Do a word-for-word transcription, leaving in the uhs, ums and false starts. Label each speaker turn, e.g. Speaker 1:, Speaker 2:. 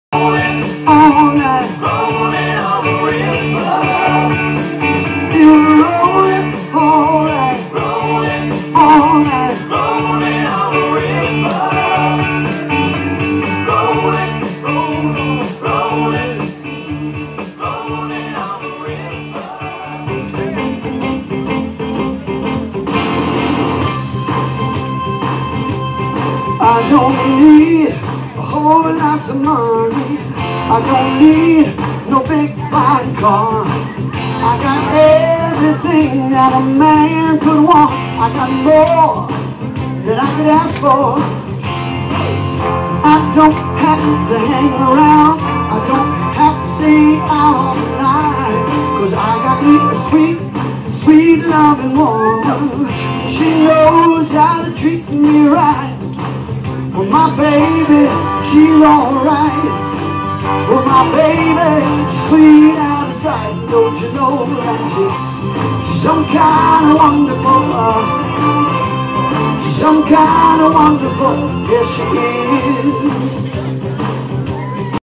Speaker 1: all night, rolling on the river. You're rolling all night, rolling all night, rolling on the river. Rolling, rolling, rolling, rolling on the river. I don't need a whole lot of money. I don't need no big fine car. I got everything that a man could want. I got more than I could ask for. I don't have to hang around. I don't have to stay out all night. Cause I got me a sweet, sweet loving woman. She knows how to treat me right. Well, my baby, she's alright. Well, my baby, she's clean out of sight. Don't you know that she, she's some kind of wonderful. Uh, she's some kind of wonderful. Yes, she is.